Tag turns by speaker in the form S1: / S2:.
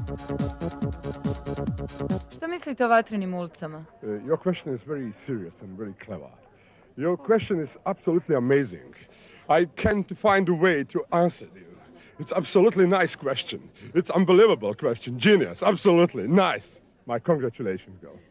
S1: Što mislite o Vatrenim ulicama?
S2: Your question is very serious and very clever. Your question is absolutely amazing. I can't find a way to answer you. It's absolutely nice question. It's unbelievable question. Genius. Absolutely nice. My congratulations, girl.